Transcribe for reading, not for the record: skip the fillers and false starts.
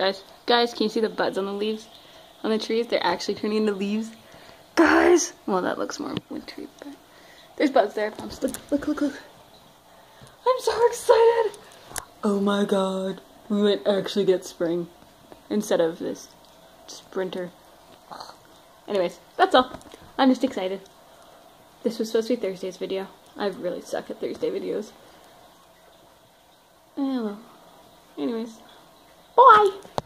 Guys, can you see the buds on the leaves? On the trees? They're actually turning into leaves. Guys! Well, that looks more wintry, but there's buds there. Look. I'm so excited! Oh my god. We might actually get spring instead of this sprinter. Anyways, that's all. I'm just excited. This was supposed to be Thursday's video. I really suck at Thursday videos. Oh well. Anyways. Bye!